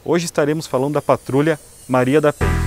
Hoje estaremos falando da Patrulha Maria da Penha.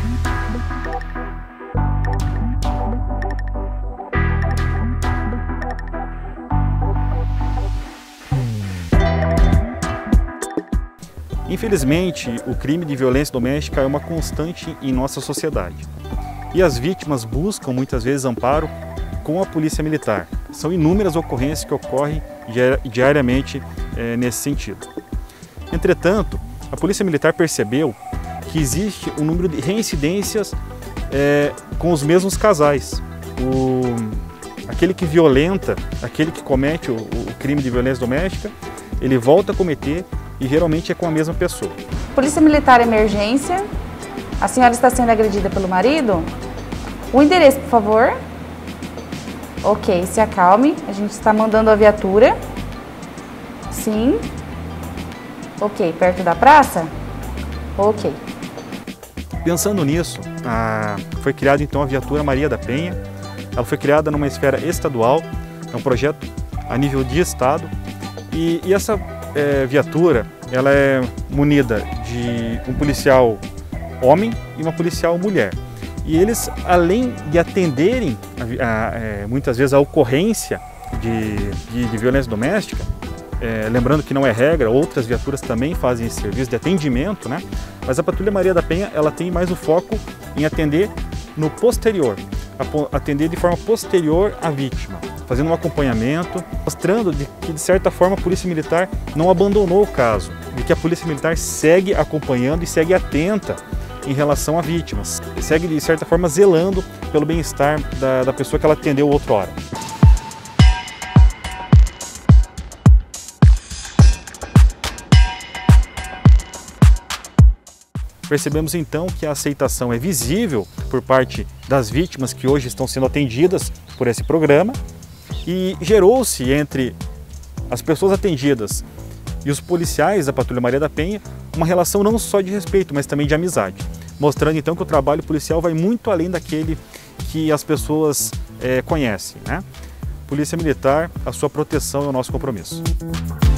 Infelizmente, o crime de violência doméstica é uma constante em nossa sociedade. E as vítimas buscam muitas vezes amparo com a Polícia Militar. São inúmeras ocorrências que ocorrem diariamente nesse sentido. Entretanto, a Polícia Militar percebeu que existe um número de reincidências com os mesmos casais. Aquele que violenta, aquele que comete o crime de violência doméstica, ele volta a cometer e geralmente é com a mesma pessoa. Polícia Militar, emergência. A senhora está sendo agredida pelo marido? O endereço, por favor. Ok, se acalme. A gente está mandando a viatura. Sim. Ok, perto da praça? Ok. Pensando nisso, foi criada então a viatura Maria da Penha. Ela foi criada numa esfera estadual, é um projeto a nível de estado. E essa viatura, ela é munida de um policial homem e uma policial mulher. E eles, além de atenderem muitas vezes a ocorrência de violência doméstica, lembrando que não é regra, outras viaturas também fazem esse serviço de atendimento, né? Mas a Patrulha Maria da Penha, ela tem mais o foco em atender no posterior, atender de forma posterior à vítima, fazendo um acompanhamento, mostrando que, de certa forma, a Polícia Militar não abandonou o caso, de que a Polícia Militar segue acompanhando e segue atenta em relação a vítimas, segue, de certa forma, zelando pelo bem-estar da pessoa que ela atendeu outrora. Percebemos então que a aceitação é visível por parte das vítimas que hoje estão sendo atendidas por esse programa e gerou-se entre as pessoas atendidas e os policiais da Patrulha Maria da Penha uma relação não só de respeito, mas também de amizade, mostrando então que o trabalho policial vai muito além daquele que as pessoas conhecem, né? Polícia Militar, a sua proteção é o nosso compromisso.